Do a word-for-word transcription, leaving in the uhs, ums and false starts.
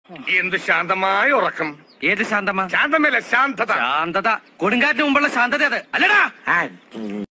എന്ത് ശാന്തമായ ഉറക്കം. ഏത് ശാന്തമാ? ശാന്തമല്ല, ശാന്തത. ശാന്തത കൊടുങ്കാറ്റിന് മുമ്പുള്ള ശാന്തത അത് അല്ലടാ.